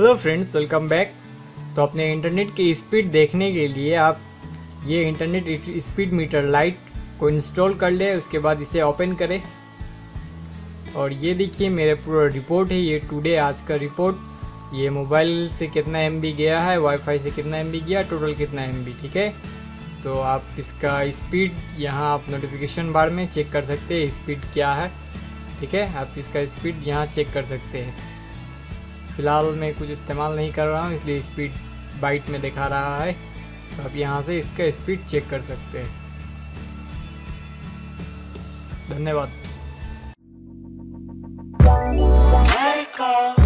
Hello friends, welcome back. तो अपने internet की स्पीड देखने के लिए आप ये इंटरनेट स्पीड मीटर लाइट को इंस्टॉल कर ले, उसके बाद इसे ओपन करें और ये देखिए मेरा पूरा रिपोर्ट है। ये टुडे आज का रिपोर्ट, ये मोबाइल से कितना एमबी गया है, वाईफाई से कितना एमबी गया, टोटल कितना एमबी। ठीक है, तो आप इसका स्पीड यहाँ आप नोटिफिकेशन बार में चेक कर सकते हैं स्पीड क्या है। ठीक है, आप इसका स्पीड यहाँ चेक कर सकते हैं। फिलहाल मैं कुछ इस्तेमाल नहीं कर रहा हूँ इसलिए स्पीड बाइट में दिखा रहा है, तो आप यहाँ से इसका स्पीड चेक कर सकते हैं। धन्यवाद।